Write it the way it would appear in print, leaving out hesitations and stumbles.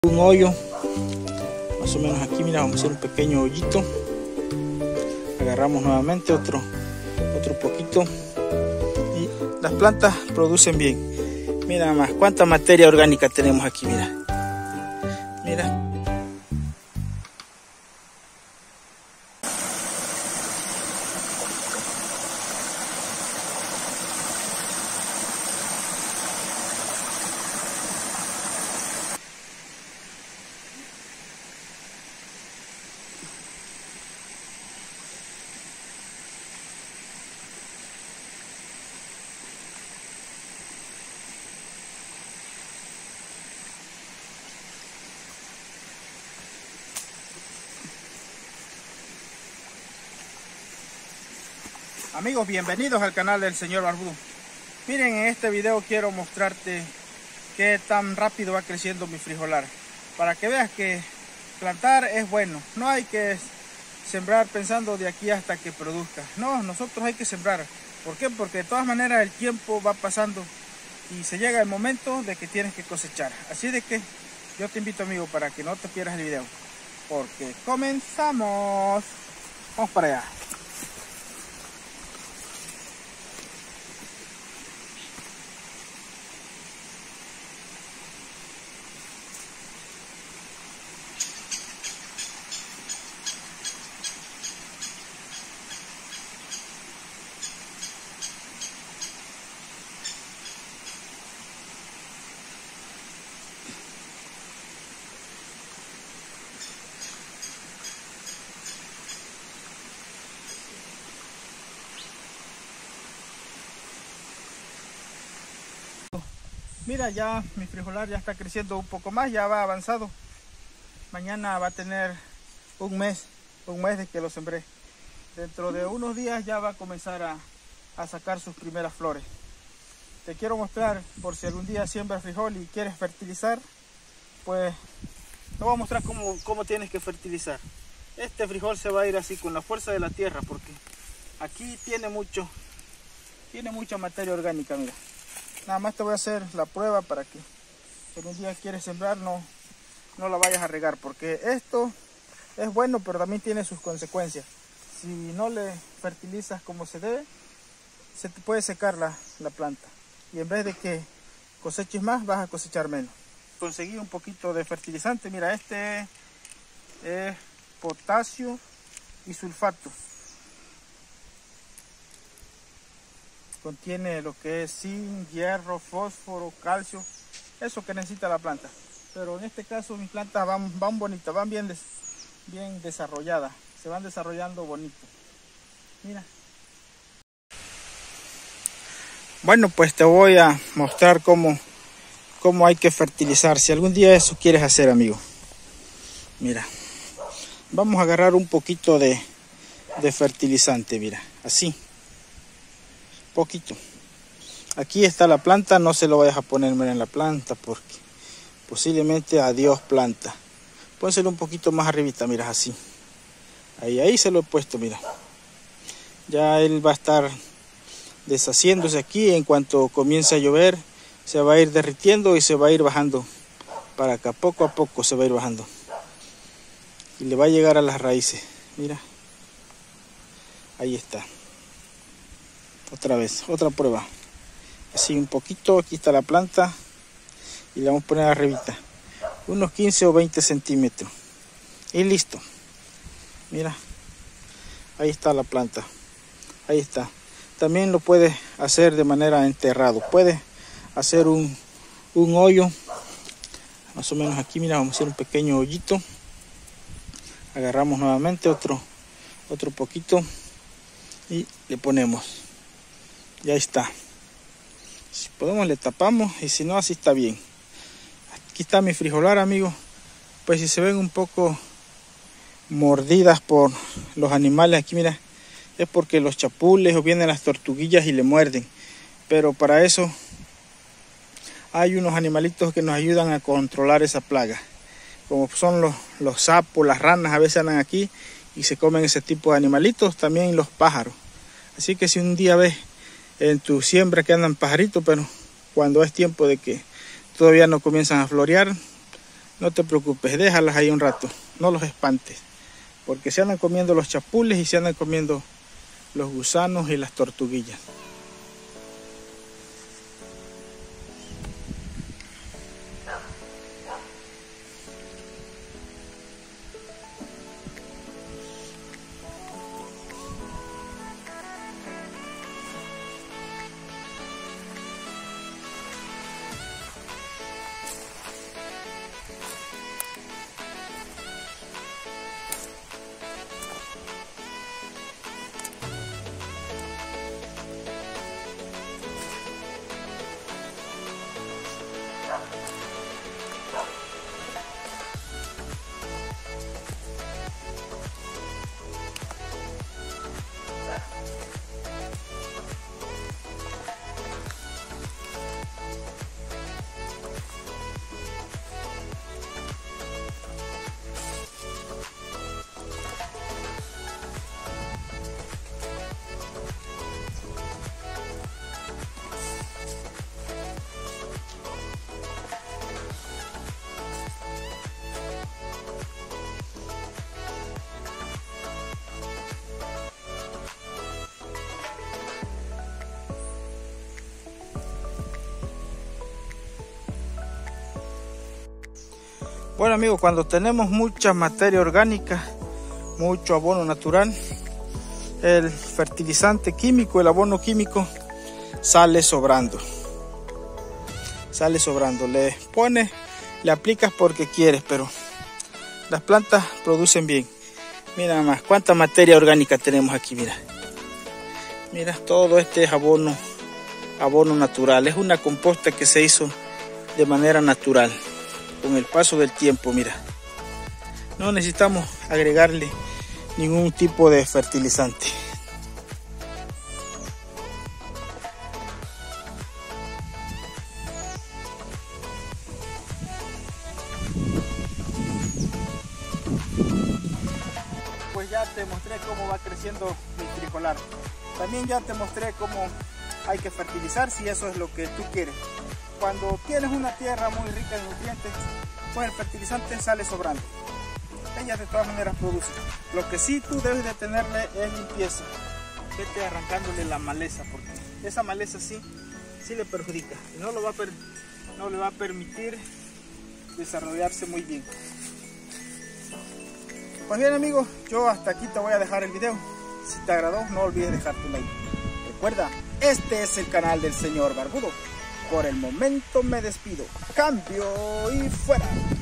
Un hoyo más o menos aquí, mira, vamos a hacer un pequeño hoyito, agarramos nuevamente otro poquito y las plantas producen bien. Mira nada más cuánta materia orgánica tenemos aquí, mira. Amigos, bienvenidos al canal del señor Barbudo. Miren, en este video quiero mostrarte qué tan rápido va creciendo mi frijolar, para que veas que plantar es bueno. No hay que sembrar pensando de aquí hasta que produzca. No, nosotros hay que sembrar. ¿Por qué? Porque de todas maneras el tiempo va pasando y se llega el momento de que tienes que cosechar. Así de que yo te invito, amigo, para que no te pierdas el video, porque comenzamos. Vamos para allá. Mira, ya mi frijolar ya está creciendo un poco más, ya va avanzado. Mañana va a tener un mes de que lo sembré. Dentro de unos días ya va a comenzar a sacar sus primeras flores. Te quiero mostrar, por si algún día siembras frijol y quieres fertilizar, pues te voy a mostrar cómo tienes que fertilizar. Este frijol se va a ir así con la fuerza de la tierra, porque aquí tiene mucha materia orgánica, mira. Nada más te voy a hacer la prueba para que si algún día quieres sembrar no la vayas a regar, porque esto es bueno, pero también tiene sus consecuencias. Si no le fertilizas como se debe, se te puede secar la planta, y en vez de que coseches más, vas a cosechar menos. Conseguí un poquito de fertilizante, mira, este es potasio y sulfato. Contiene lo que es zinc, hierro, fósforo, calcio, eso que necesita la planta. Pero en este caso mis plantas van bonitas, van bien desarrolladas, se van desarrollando bonito. Mira. Bueno, pues te voy a mostrar cómo hay que fertilizar. Si algún día eso quieres hacer, amigo. Mira, vamos a agarrar un poquito de fertilizante, mira, así. Poquito. Aquí está la planta, no se lo vayas a poner en la planta, porque posiblemente adiós planta. Pónselo un poquito más arribita, mira, así. Ahí se lo he puesto, mira. Ya él va a estar deshaciéndose aquí. En cuanto comience a llover, se va a ir derritiendo y se va a ir bajando para acá. Poco a poco se va a ir bajando. Y le va a llegar a las raíces. Mira. Ahí está. Otra vez, otra prueba. Así un poquito, aquí está la planta. Y le vamos a poner arribita. Unos 15 o 20 centímetros. Y listo. Mira. Ahí está la planta. Ahí está. También lo puedes hacer de manera enterrado. Puedes hacer un hoyo. Más o menos aquí, mira, vamos a hacer un pequeño hoyito. Agarramos nuevamente otro poquito. Y le ponemos. Y ahí está. Si podemos le tapamos, y si no, así está bien. Aquí está mi frijolar, amigos. Pues si se ven un poco mordidas por los animales aquí, mira, es porque los chapules o vienen las tortuguillas y le muerden. Pero para eso hay unos animalitos que nos ayudan a controlar esa plaga, como son los sapos, las ranas. A veces andan aquí y se comen ese tipo de animalitos, también los pájaros. Así que si un día ves en tu siembra que andan pajaritos, pero cuando es tiempo de que todavía no comienzan a florear, no te preocupes, déjalas ahí un rato, no los espantes, porque se andan comiendo los chapules y se andan comiendo los gusanos y las tortuguillas. Bueno amigos, cuando tenemos mucha materia orgánica, mucho abono natural, el fertilizante químico, el abono químico sale sobrando. Sale sobrando, le pones, le aplicas porque quieres, pero las plantas producen bien. Mira nada más cuánta materia orgánica tenemos aquí, mira. Mira, todo este es abono natural, es una composta que se hizo de manera natural. Con el paso del tiempo, mira, no necesitamos agregarle ningún tipo de fertilizante. Pues ya te mostré cómo va creciendo mi frijolar. También ya te mostré cómo hay que fertilizar si eso es lo que tú quieres. Cuando tienes una tierra muy rica en nutrientes, pues el fertilizante sale sobrando. Ella de todas maneras produce. Lo que sí tú debes de tenerle es limpieza. Vete arrancándole la maleza, porque esa maleza sí le perjudica. Y no le va a permitir desarrollarse muy bien. Pues bien amigos, yo hasta aquí te voy a dejar el video. Si te agradó, no olvides dejar tu like. Recuerda, este es el canal del señor Barbudo. Por el momento me despido. Cambio y fuera.